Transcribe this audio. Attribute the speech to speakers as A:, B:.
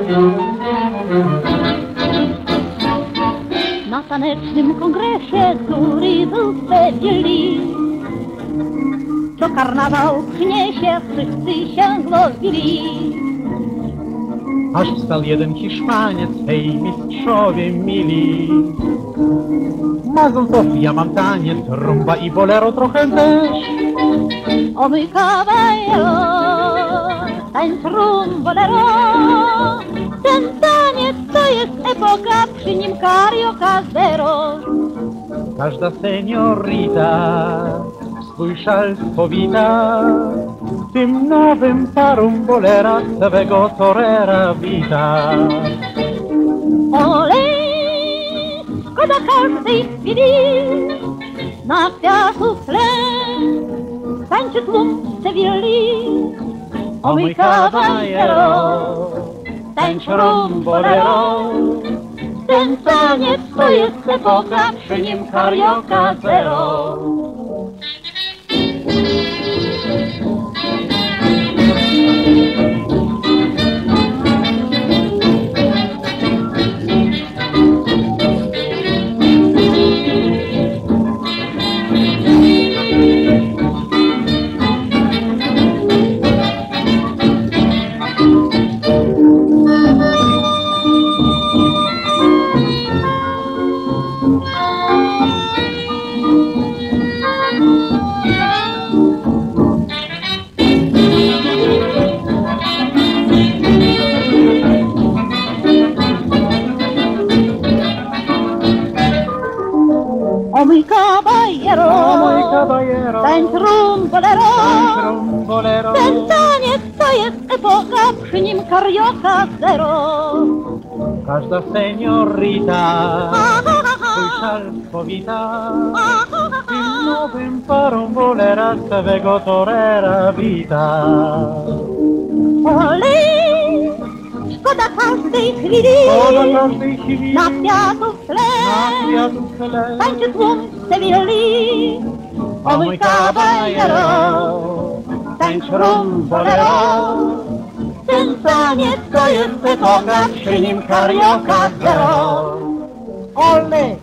A: Na tanecznym kongresie, który wypędzili, co karnawał przyniesie, wszyscy się złowili.
B: Aż wstał jeden Hiszpaniec, hej mistrzowie mili. Mazon ja mam taniec, rumba i bolero trochę też.
A: O mój caballero, tańcz rumbolero. Ten taniec to jest epoka, przy nim carioca zero.
B: Każda seniorita swój szal powita, tym nowym parumbolera swego torera wita.
A: Ole, szkoda każdej chwili, na kwiatów tle tańczy tłum Sewilli.
B: O mój caballero, tańcz rumbolero.
A: Ten taniec to jest epoka, przy nim carioca zero. O mój caballero, tańcz rumbolero. Ten taniec to jest epoka, przy nim carioca zero.
B: Każda seniorita swój szal powita, tym nowym parumbolera swego torera wita.
A: Ole, szkoda każdej chwili, na kwiatów tle tańczy tłum Sewilli.
B: O mój caballero, tańcz rumbolero.
A: Ten taniec to jest epoka, przy nim carioca zero.
B: Ole!